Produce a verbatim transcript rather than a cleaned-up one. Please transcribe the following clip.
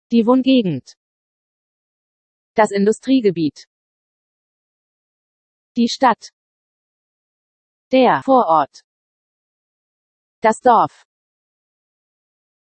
Die Wohngegend. Das Industriegebiet. Die Stadt. Der Vorort. Das Dorf.